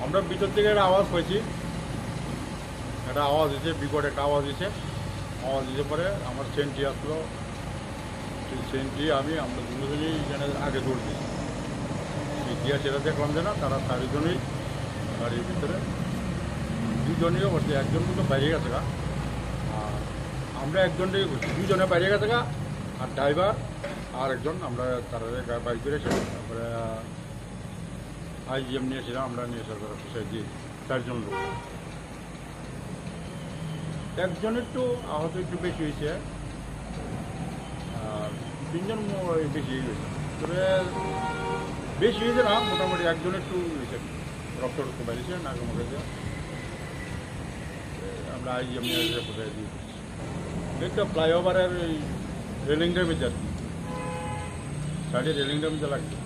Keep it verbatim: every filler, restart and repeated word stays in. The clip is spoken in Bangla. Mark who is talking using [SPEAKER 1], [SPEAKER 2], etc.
[SPEAKER 1] আমরা ভিতর থেকে একটা আওয়াজ পাইছি, একটা আওয়াজ দিয়েছে, বিকট একটা আওয়াজ দিয়েছে। আওয়াজ দিতে পরে আমার সেন্ট্রি আসলো, সেই সেন্ট্রি আমি আমরা দুজনেই এখানে আগে দৌড় দিই। গিয়া সেটা দেখলাম যে না, তারা চারিজনই গাড়ির ভিতরে, দুজনেও বসে, একজন কিন্তু বাইরে গেছে গা, আর আমরা একজনটাই বসছি, দুজনে বাইরে গেছে গা, আর ড্রাইভার আর একজন, আমরা তারা বাইক করেছিলাম। তারপরে আইজিএম নিয়েছিলাম, আমরা নিয়ে এসে দিয়ে চারজন লোক। একজন একটু আহত একটু বেশি হয়েছে, আর তিনজন বেশি হয়েছে। তবে বেশি হয়েছে না, মোটামুটি একজন একটু হয়েছে, রক্ত রক্ত বাইরেছে নাকে মুখে দিয়ে। আমরা আইজিএম নিয়ে এসে কোথায় দিয়ে একটা ফ্লাইওভারের ওই রেলিং ড্যামেজ আর কি, সাইডে রেলিং ড্যামেজ লাগছে।